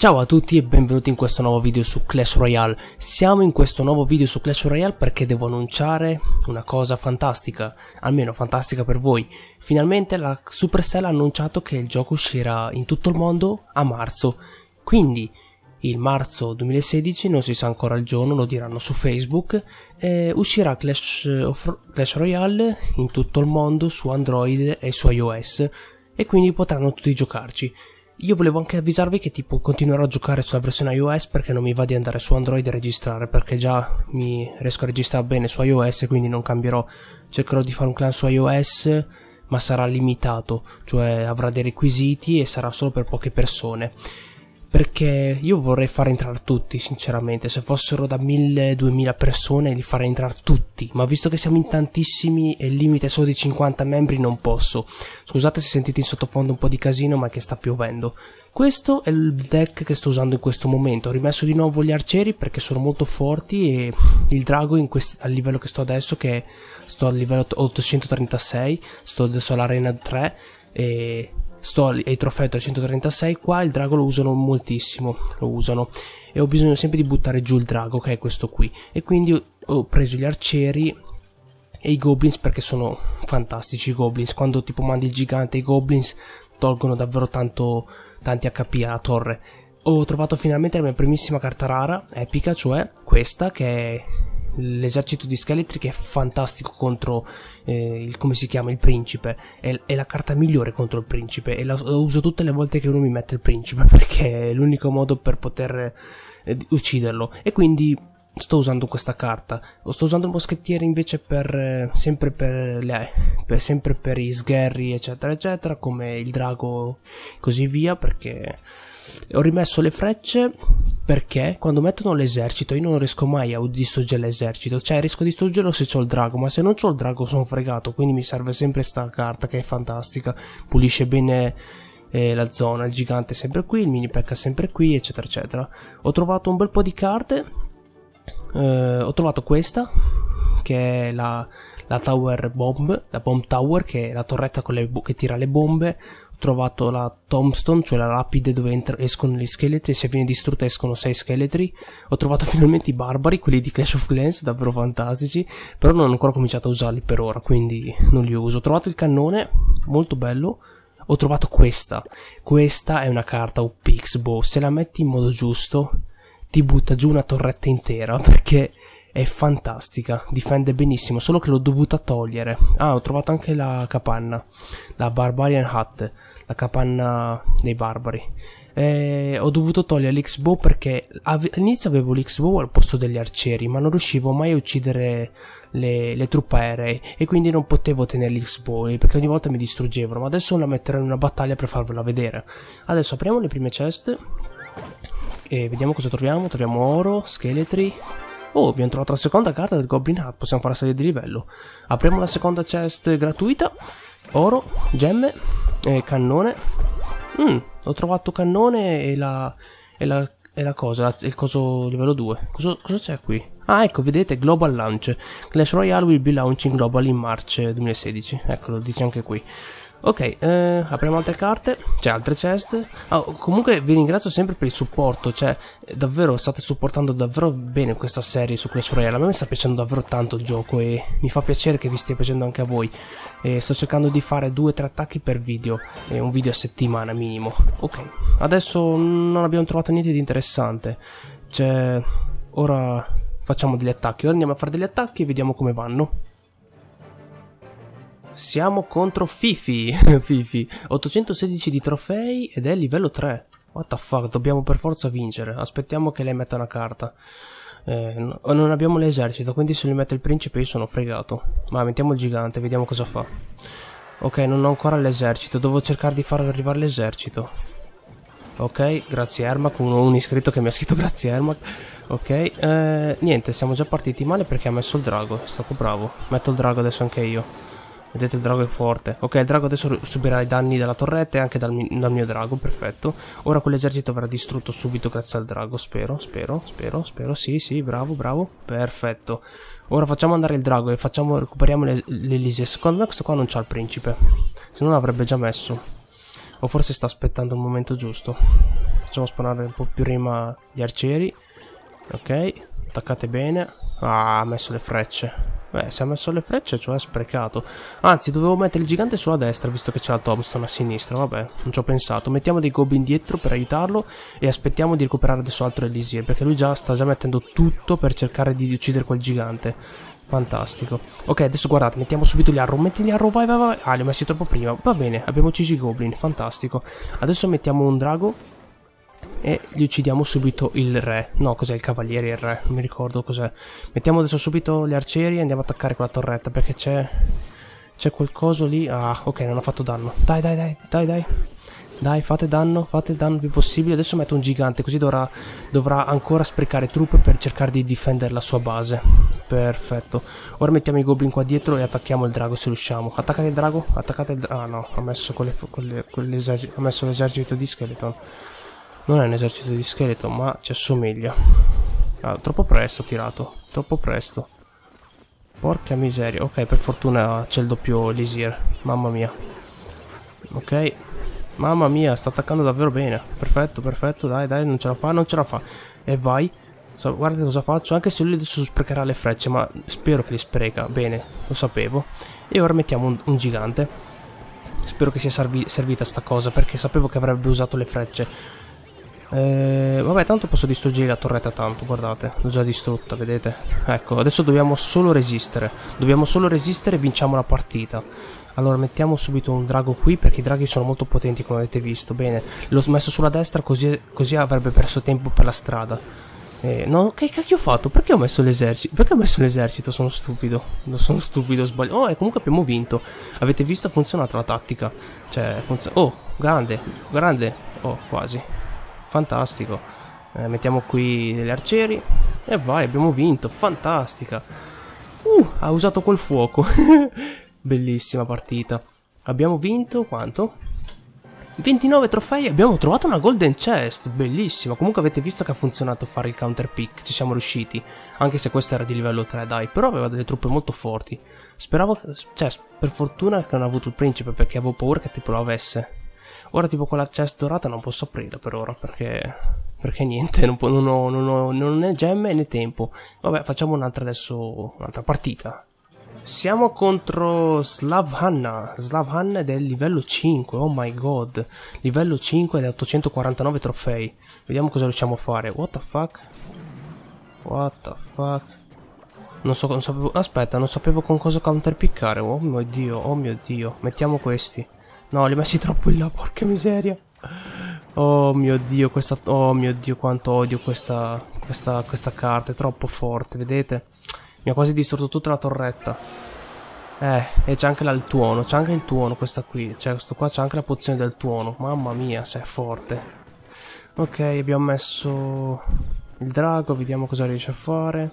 Ciao a tutti e benvenuti in questo nuovo video su Clash Royale. Siamo in questo nuovo video su Clash Royale perché devo annunciare una cosa fantastica, almeno fantastica per voi. Finalmente la Supercell ha annunciato che il gioco uscirà in tutto il mondo a marzo. Quindi il marzo 2016, non si sa ancora il giorno, lo diranno su Facebook, uscirà Clash Royale in tutto il mondo su Android e su iOS e quindi potranno tutti giocarci. Io volevo anche avvisarvi che tipo continuerò a giocare sulla versione iOS perché non mi va di andare su Android e registrare, perché già mi riesco a registrare bene su iOS, quindi non cambierò. Cercherò di fare un clan su iOS, ma sarà limitato, cioè avrà dei requisiti e sarà solo per poche persone. Perché io vorrei far entrare tutti, sinceramente. Se fossero da 1000-2000 persone li farei entrare tutti, ma visto che siamo in tantissimi e il limite è solo di 50 membri non posso. Scusate se sentite in sottofondo un po' di casino, ma è che sta piovendo. Questo è il deck che sto usando in questo momento. Ho rimesso di nuovo gli arcieri perché sono molto forti e il drago al livello che sto adesso, che sto al livello 836, sto adesso all'arena 3 e sto ai trofei 336. Qua il drago lo usano moltissimo, e ho bisogno sempre di buttare giù il drago, che è questo qui, e quindi ho preso gli arcieri e i goblins perché sono fantastici i goblins. Quando tipo mandi il gigante, i goblins tolgono davvero tanti HP alla torre. Ho trovato finalmente la mia primissima carta rara epica, cioè questa, che è l'esercito di scheletri, che è fantastico contro come si chiama, il principe. È la carta migliore contro il principe e la uso tutte le volte che uno mi mette il principe perché è l'unico modo per poter ucciderlo, e quindi sto usando questa carta. Sto usando il moschettiere invece sempre per i sgherri eccetera eccetera, come il drago e così via, perché ho rimesso le frecce perché quando mettono l'esercito io non riesco mai a distruggere l'esercito, cioè riesco a distruggerlo se c'ho il drago, ma se non c'ho il drago sono fregato, quindi mi serve sempre sta carta che è fantastica, pulisce bene la zona, il gigante è sempre qui, il mini P.E.K.K.A è sempre qui eccetera eccetera. Ho trovato un bel po' di carte, ho trovato questa che è la Tower Bomb, la Bomb Tower, che è la torretta che tira le bombe. Ho trovato la Tombstone, cioè la lapide dove escono gli scheletri, e se viene distrutta escono 6 scheletri. Ho trovato finalmente i barbari, quelli di Clash of Clans, davvero fantastici, però non ho ancora cominciato a usarli per ora, quindi non li uso. Ho trovato il cannone, molto bello. Ho trovato questa è una carta UPX, se la metti in modo giusto ti butta giù una torretta intera, perché è fantastica, difende benissimo, solo che l'ho dovuta togliere. Ho trovato anche la capanna, la Barbarian Hut, la capanna dei barbari. Ho dovuto togliere l'X-Bow perché all'inizio avevo l'X-Bow al posto degli arcieri, ma non riuscivo mai a uccidere le truppe aeree, e quindi non potevo tenere l'X-Bow perché ogni volta mi distruggevano, ma adesso la metterò in una battaglia per farvela vedere. Adesso apriamo le prime chest e vediamo cosa troviamo. Troviamo oro, scheletri. Oh, abbiamo trovato la seconda carta del Goblin Hut, possiamo fare salire di livello. Apriamo la seconda chest gratuita. Oro, gemme, cannone. Ho trovato cannone e il coso livello 2. Cosa c'è qui? Ecco, vedete, Global Launch. Clash Royale will be launching global in March 2016. Ecco, lo dice anche qui. Ok, apriamo altre carte, cioè altre chest. Comunque vi ringrazio sempre per il supporto, cioè davvero state supportando davvero bene questa serie su Clash Royale. A me sta piacendo davvero tanto il gioco e mi fa piacere che vi stia piacendo anche a voi. Sto cercando di fare 2-3 attacchi per video, un video a settimana minimo. Ok, adesso non abbiamo trovato niente di interessante, cioè ora facciamo degli attacchi. Ora andiamo a fare degli attacchi e vediamo come vanno. Siamo contro Fifi. Fifi 816 di trofei ed è livello 3. What the fuck, dobbiamo per forza vincere. Aspettiamo che lei metta una carta. Non abbiamo l'esercito, quindi se gli mette il principe io sono fregato. Ma mettiamo il gigante, vediamo cosa fa. Ok, non ho ancora l'esercito, devo cercare di far arrivare l'esercito. Ok, grazie Ermac, un iscritto che mi ha scritto grazie Ermac. Ok, niente, siamo già partiti male perché ha messo il drago, è stato bravo. Metto il drago adesso anche io. Vedete, il drago è forte. Ok, il drago adesso subirà i danni dalla torretta e anche dal mio drago, perfetto. Ora quell'esercito verrà distrutto subito grazie al drago, spero. Sì, bravo, perfetto. Ora facciamo andare il drago e recuperiamo l'Elise. Secondo me questo qua non c'ha il principe, se no l'avrebbe già messo. O forse sta aspettando il momento giusto. Facciamo spawnare un po' più prima gli arcieri. Ok, attaccate bene. Ah, ha messo le frecce. Beh, se ha messo le frecce, cioè ha sprecato. Anzi, dovevo mettere il gigante sulla destra, visto che c'è la tombstone a sinistra. Vabbè, non ci ho pensato. Mettiamo dei goblin dietro per aiutarlo e aspettiamo di recuperare adesso altro Elisir, perché lui sta già mettendo tutto per cercare di uccidere quel gigante. Fantastico. Ok, adesso guardate, mettiamo subito gli arrow. Metti gli arrow, vai, vai, vai. Ah, li ho messi troppo prima. Va bene, abbiamo ucciso i goblin. Fantastico. Adesso mettiamo un drago e gli uccidiamo subito il re. No, cos'è il cavaliere e il re? Non mi ricordo cos'è. Mettiamo adesso subito gli arcieri e andiamo a attaccare quella torretta, perché c'è quel coso lì. Ah, ok, non ha fatto danno. Dai, dai, dai, dai, dai. Dai, fate danno il più possibile. Adesso metto un gigante, così dovrà ancora sprecare truppe per cercare di difendere la sua base. Perfetto. Ora mettiamo i goblin qua dietro e attacchiamo il drago se riusciamo. Attaccate il drago, attaccate il drago. Ah no, ha messo ha messo l'esercito di skeleton. Non è un esercito di skeleton, ma ci assomiglia. Ah, troppo presto ho tirato, troppo presto. Porca miseria. Ok, per fortuna c'è il doppio Elisir. Mamma mia. Ok. Mamma mia, sta attaccando davvero bene. Perfetto, perfetto. Dai, dai, non ce la fa, non ce la fa. E vai. Guardate cosa faccio. Anche se lui adesso sprecherà le frecce, ma spero che li spreca. Bene, lo sapevo. E ora mettiamo un gigante. Spero che sia servita sta cosa, perché sapevo che avrebbe usato le frecce. Vabbè, tanto posso distruggere la torretta tanto, guardate. L'ho già distrutta, vedete? Ecco, adesso dobbiamo solo resistere. Dobbiamo solo resistere e vinciamo la partita. Allora mettiamo subito un drago qui, perché i draghi sono molto potenti come avete visto. Bene, l'ho messo sulla destra così avrebbe perso tempo per la strada. No, che cacchio ho fatto? Perché ho messo l'esercito? Perché ho messo l'esercito? Sono stupido. Sono stupido, sbaglio. Oh, e comunque abbiamo vinto. Avete visto? Ha funzionato la tattica. Cioè, oh, grande, grande. Oh, quasi. Fantastico. Mettiamo qui degli arcieri. E vai, abbiamo vinto. Fantastica. Ha usato quel fuoco. Bellissima partita. Abbiamo vinto quanto? 29 trofei. Abbiamo trovato una golden chest. Bellissima. Comunque avete visto che ha funzionato fare il counter pick. Ci siamo riusciti. Anche se questo era di livello 3, dai. Però aveva delle truppe molto forti. Speravo, cioè, per fortuna che non ha avuto il principe, perché avevo paura che tipo lo avesse. Ora tipo con la chest dorata non posso aprirla per ora, perché niente, non ho né gemme né tempo. Vabbè, facciamo un'altra adesso, un'altra partita. Siamo contro Slavhanna. Slavhanna è del livello 5, oh my god. Livello 5 ed 849 trofei. Vediamo cosa riusciamo a fare. What the fuck? What the fuck? Non sapevo, aspetta, non sapevo con cosa counterpiccare. Oh mio dio, oh mio dio. Mettiamo questi. No, li ho messi troppo in là, porca miseria. Oh mio dio, oh mio dio, quanto odio questa carta, è troppo forte, vedete? Mi ha quasi distrutto tutta la torretta. E c'è anche il tuono, questa qui. Cioè, questo qua c'è anche la pozione del tuono. Mamma mia, se è forte. Ok, abbiamo messo il drago, vediamo cosa riesce a fare.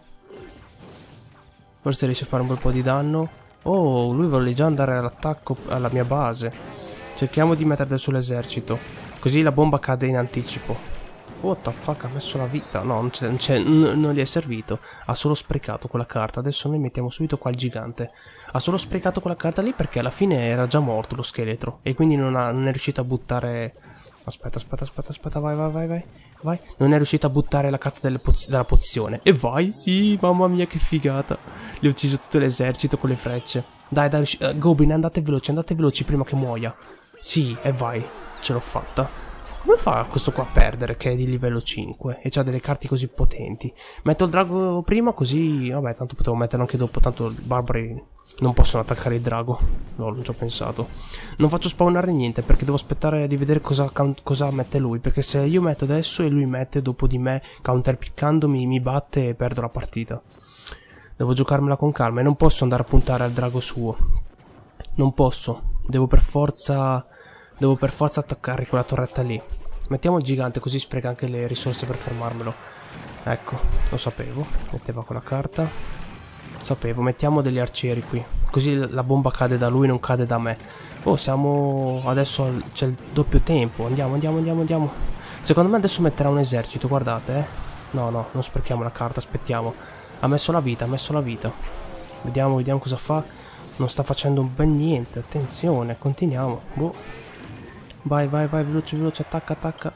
Forse riesce a fare un bel po' di danno. Oh, lui vuole già andare all'attacco alla mia base. Cerchiamo di mettere adesso l'esercito, così la bomba cade in anticipo. What the fuck, ha messo la vita? No, non gli è servito. Ha solo sprecato quella carta. Adesso noi mettiamo subito qua il gigante. Ha solo sprecato quella carta lì perché alla fine era già morto lo scheletro. E quindi non è riuscito a buttare... Aspetta, vai. Non è riuscito a buttare la carta della pozione. E vai, sì, mamma mia che figata. Gli ho ucciso tutto l'esercito con le frecce. Dai, Goblin, andate veloci prima che muoia. Sì, e vai, ce l'ho fatta. Come fa questo qua a perdere che è di livello 5 e c'ha delle carte così potenti? Metto il drago prima così... Vabbè, tanto potevo metterlo anche dopo, tanto i barbari non possono attaccare il drago. No, non ci ho pensato. Non faccio spawnare niente perché devo aspettare di vedere cosa mette lui, perché se io metto adesso e lui mette dopo di me counterpiccandomi, mi batte e perdo la partita. Devo giocarmela con calma e non posso andare a puntare al drago suo. Non posso. Devo per forza attaccare quella torretta lì. Mettiamo il gigante così spreca anche le risorse per fermarmelo. Ecco, lo sapevo. Metteva quella carta. Sapevo, mettiamo degli arcieri qui. Così la bomba cade da lui, non cade da me. Oh, siamo... Adesso c'è il doppio tempo. Andiamo. Secondo me adesso metterà un esercito, guardate, No, non sprechiamo la carta, aspettiamo. Ha messo la vita. Vediamo cosa fa. Non sta facendo ben niente, attenzione, continuiamo. Boh. Vai, veloce, attacca.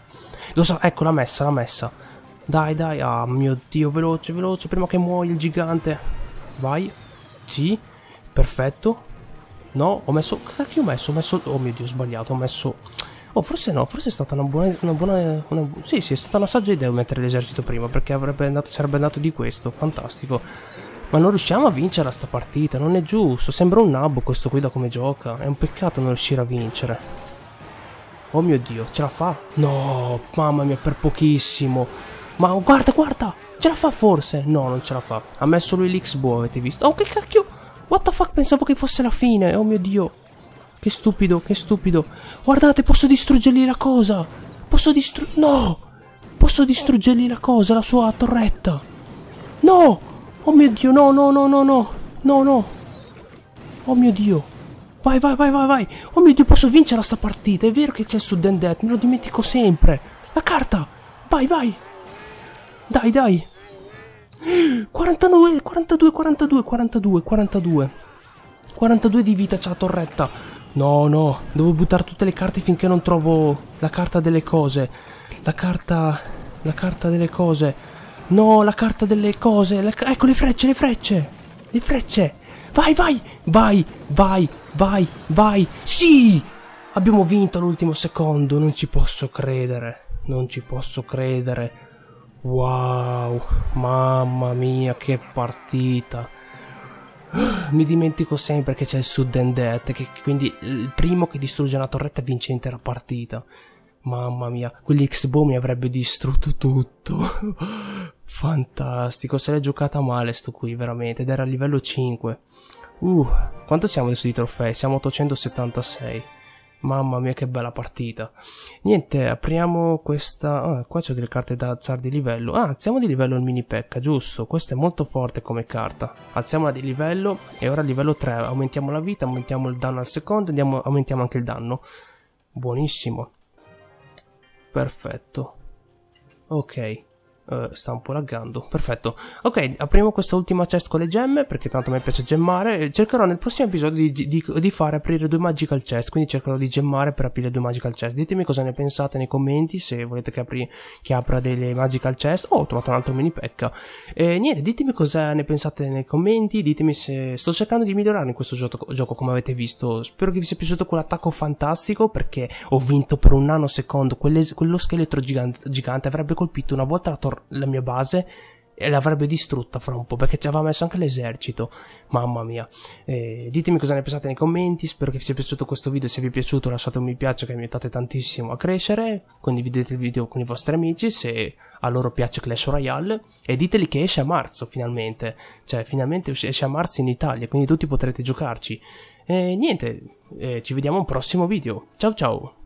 Lo so, ecco, l'ha messa. Dai, dai, ah mio Dio, veloce, veloce, prima che muoia il gigante. Vai. Sì, perfetto. No, ho messo... Cosa che ho messo? Ho messo... Oh mio Dio, ho sbagliato, ho messo... Oh, forse no, forse è stata una buona... Sì, è stata una saggia idea mettere l'esercito prima, perché sarebbe andato di questo, fantastico. Ma non riusciamo a vincere a sta partita, non è giusto, sembra un nabbo questo qui da come gioca, è un peccato non riuscire a vincere. Oh mio Dio, ce la fa? No, mamma mia, per pochissimo. Ma guarda, guarda, ce la fa forse? No, non ce la fa. Ha messo lui l'X-Bow, avete visto? Oh, che cacchio! What the fuck, pensavo che fosse la fine, oh mio Dio. Che stupido, che stupido. Guardate, posso distruggergli la cosa. No! Posso distruggergli la cosa, la sua torretta. No! Oh mio Dio, no, no, no, no, no. No, no. Oh mio Dio. Vai, vai, vai, vai, vai. Oh mio Dio, posso vincere sta partita. È vero che c'è il Sudden Death, me lo dimentico sempre. La carta. Vai, vai. Dai, dai. 42, 42, 42, 42, 42. 42 di vita c'ha la torretta. No, no, devo buttare tutte le carte finché non trovo la carta delle cose. La carta delle cose. No, la carta delle cose. Ecco le frecce, le frecce. Le frecce. Vai, vai, vai, vai, vai, vai. Sì! Abbiamo vinto all'ultimo secondo. Non ci posso credere. Non ci posso credere. Wow, mamma mia, che partita. Mi dimentico sempre che c'è il Sudden Death, che quindi il primo che distrugge una torretta vince l'intera partita. Mamma mia, quell'X-Bow mi avrebbe distrutto tutto. Fantastico, se l'è giocata male sto qui, veramente, ed era a livello 5. Quanto siamo adesso di trofei? Siamo 876. Mamma mia, che bella partita. Niente, apriamo questa... qua c'ho delle carte da alzare di livello. Alziamo di livello il mini P.E.K.K.A, giusto. Questa è molto forte come carta. Alziamola di livello e ora a livello 3 aumentiamo la vita, aumentiamo il danno al secondo, aumentiamo anche il danno. Buonissimo. Perfetto. Ok. Sta un po' laggando. Perfetto. Ok, apriamo questa ultima chest con le gemme, perché tanto a me piace gemmare. Cercherò nel prossimo episodio di fare aprire 2 magical chest, quindi cercherò di gemmare per aprire 2 magical chest. Ditemi cosa ne pensate nei commenti, se volete che apra delle magical chest. Ho trovato un altro mini P.E.K.K.A. E niente, ditemi cosa ne pensate nei commenti. Ditemi se sto cercando di migliorare in questo gioco come avete visto. Spero che vi sia piaciuto quell'attacco fantastico, perché ho vinto per un nanosecondo. Quello scheletro gigante avrebbe colpito una volta la mia base e l'avrebbe distrutta fra un po', perché ci aveva messo anche l'esercito. Mamma mia. Ditemi cosa ne pensate nei commenti. Spero che vi sia piaciuto questo video. Se vi è piaciuto lasciate un mi piace, che mi aiutate tantissimo a crescere. Condividete il video con i vostri amici se a loro piace Clash Royale, e diteli che esce a marzo finalmente. Cioè finalmente esce a marzo in Italia, quindi tutti potrete giocarci. E niente, ci vediamo a un prossimo video. Ciao ciao.